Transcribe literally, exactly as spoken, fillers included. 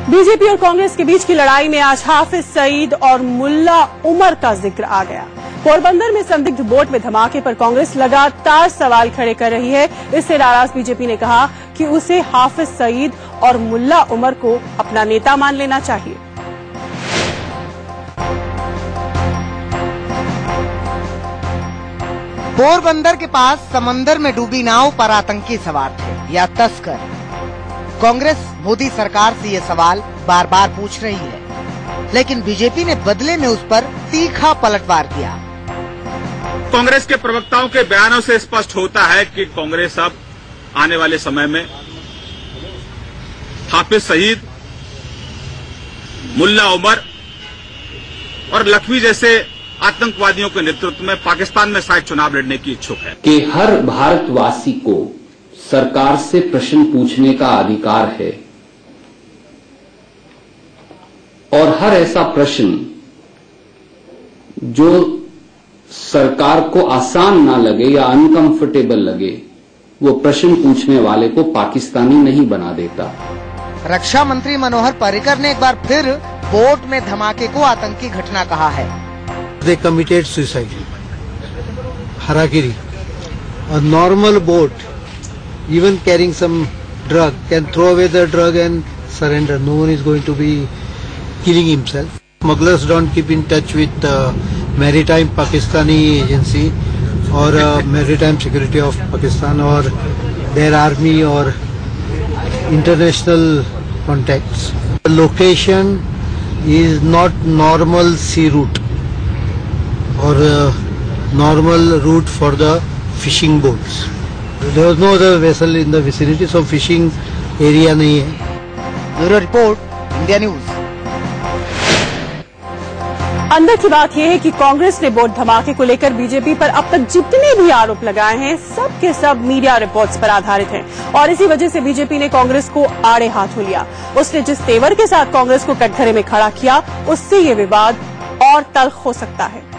BJP और कांग्रेस के बीच की लड़ाई में आज हाफिज सईद और मुल्ला उमर का जिक्र आ गया। पोरबंदर में संदिग्ध बोट में धमाके पर कांग्रेस लगातार सवाल खड़े कर रही है। इससे नाराज बीजेपी ने कहा कि उसे हाफिज सईद और मुल्ला उमर को अपना नेता मान लेना चाहिए। पोरबंदर के पास समंदर में डूबी नाव पर आतंकी सवार थे या तस्कर। कांग्रेस मोदी सरकार से ये सवाल बार बार पूछ रही है, लेकिन बीजेपी ने बदले में उस पर तीखा पलटवार किया। कांग्रेस के प्रवक्ताओं के बयानों से स्पष्ट होता है कि कांग्रेस अब आने वाले समय में हाफिज सईद, मुल्ला उमर और लखवी जैसे आतंकवादियों के नेतृत्व में पाकिस्तान में शायद चुनाव लड़ने की इच्छुक है कि हर भारतवासी को सरकार से प्रश्न पूछने का अधिकार है और हर ऐसा प्रश्न जो सरकार को आसान ना लगे या अनकंफर्टेबल लगे, वो प्रश्न पूछने वाले को पाकिस्तानी नहीं बना देता। रक्षा मंत्री मनोहर पर्रिकर ने एक बार फिर बोट में धमाके को आतंकी घटना कहा है। They committed suicide. Harakiri. A normal boat, even carrying some drug, can throw away the drug and surrender. No one is going to be killing himself. Smugglers don't keep in touch with uh, Maritime Pakistani Agency or uh, Maritime Security of Pakistan or their army or international contacts. The location is not normal sea route or uh, normal route for the fishing boats. There was no other vessel in the vicinity, so fishing area nahi hai. Bureau Report, India News. अंदर की बात यह है कि कांग्रेस ने boat धमाके को लेकर बीजेपी पर अब तक जितने भी आरोप लगाए हैं, सब के सब मीडिया रिपोर्ट्स पर आधारित हैं और इसी वजह से बीजेपी ने कांग्रेस को आड़े हाथों लिया। उसने जिस तेवर के साथ कांग्रेस को कटघरे में खड़ा किया, उससे ये विवाद और तल्ख हो सकता है।